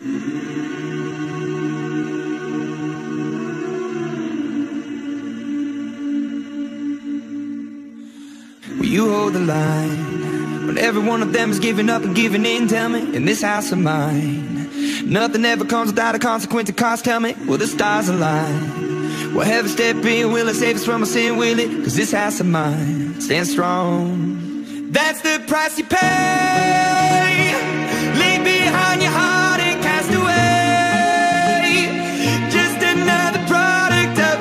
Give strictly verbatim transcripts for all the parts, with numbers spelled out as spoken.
Will you hold the line when every one of them is giving up and giving in? Tell me, in this house of mine, nothing ever comes without a consequence of cost. Tell me, will the stars align? Will heaven step in? Will it save us from our sin? Will it? Cause this house of mine stands strong. That's the price you pay. Leave behind your heart and cast away. Just another product of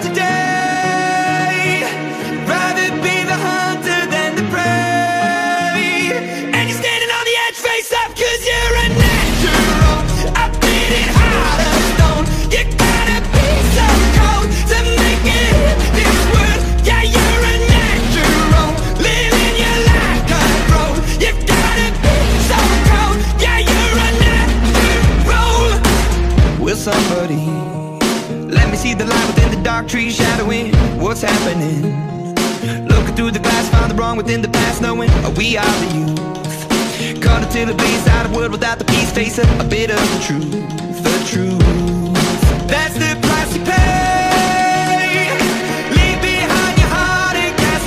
today. Rather be the hunter than the prey. And you're standing on the edge face up cause you're a natural. I beat it hard of stone. You gotta be so cold to make it in this world. Yeah, you're a natural. Living your life cutthroat. You gotta be so cold. Yeah, you're a natural. Will somebody let me see the light within the dark trees shadowing what's happening? Looking through the glass, find the wrong within the past, knowing we are the youth. Caught until it bleeds out of world without the peace, facing a bit of the truth, the truth. That's the price you pay. Leave behind your heart and cast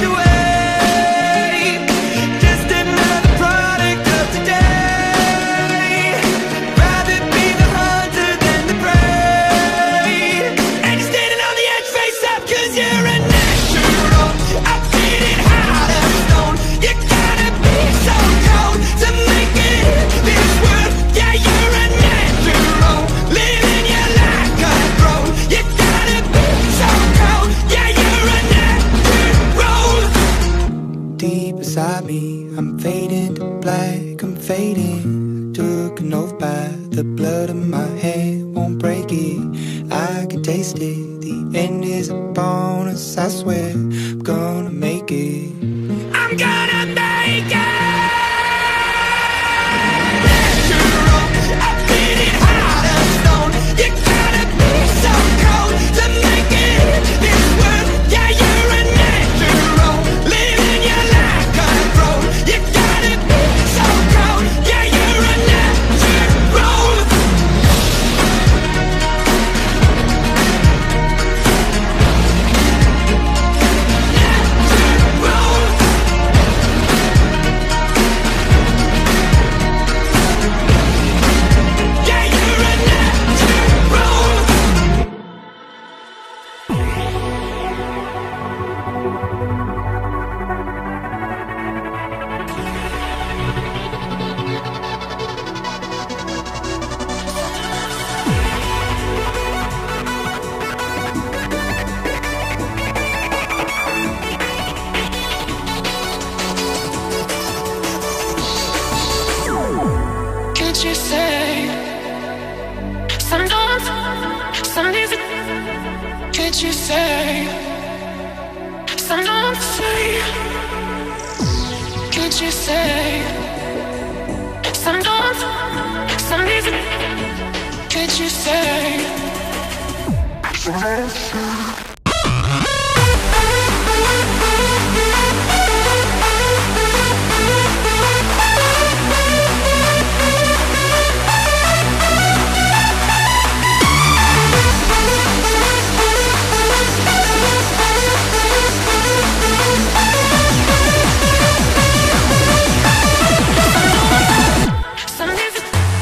away. Just another product of today. Rather be the hunter than the prey. And you're standing on the edge face up cause you're a natural. I beat it hard of stone. You gotta be so cold to make it in this world. Yeah, you're a natural. Living your life cutthroat. You gotta be so cold. Yeah, you're a natural. Deep inside me, I'm fading to black, I'm fading. Took an oath by the blood of my hand, won't break it. I can taste it, the end is upon us, I swear. I'm gonna make it. I'm gonna make it. Natural, I beat it hard of stone. You gotta be so cold to make it in this world. Yeah, you're a natural. Living your life cutthroat. You gotta be so cold. Yeah, you're a natural. Yeah, you're a natural. Could you say sometimes, some days? Could you say sometimes? Say, could you say sometimes, some days? Could you say? Some days.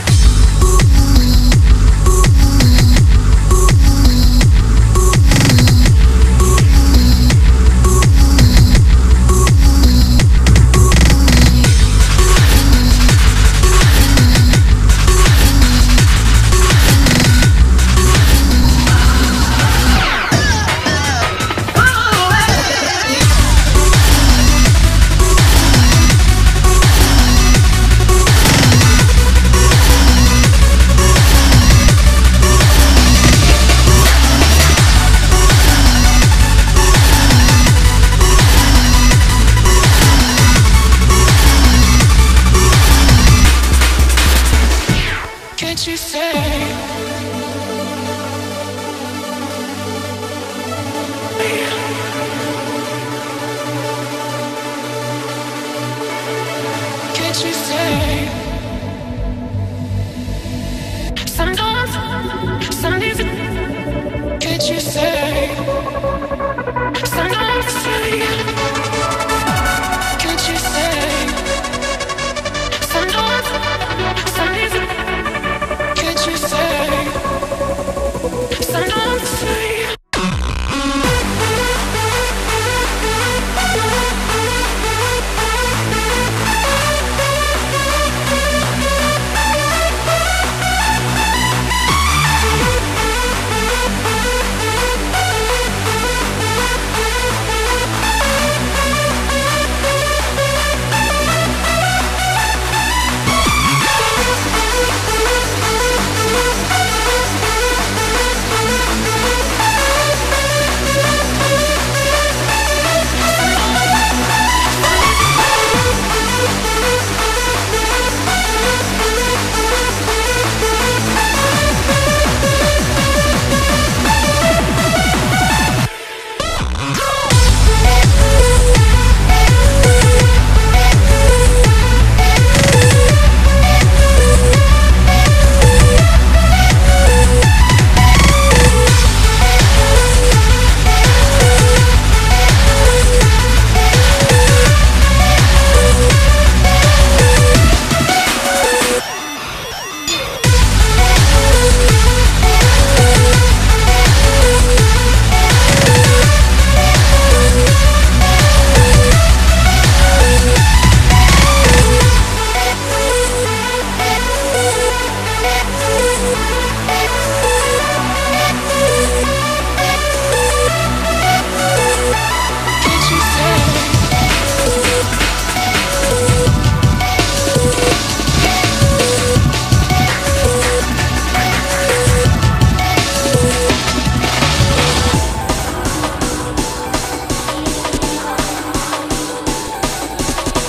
Could you say? Could you say? Sometimes Sometimes say, can't you say? Sometimes, some reason, can't you say? Sometimes say.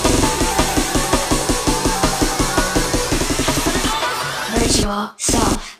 Virtual self.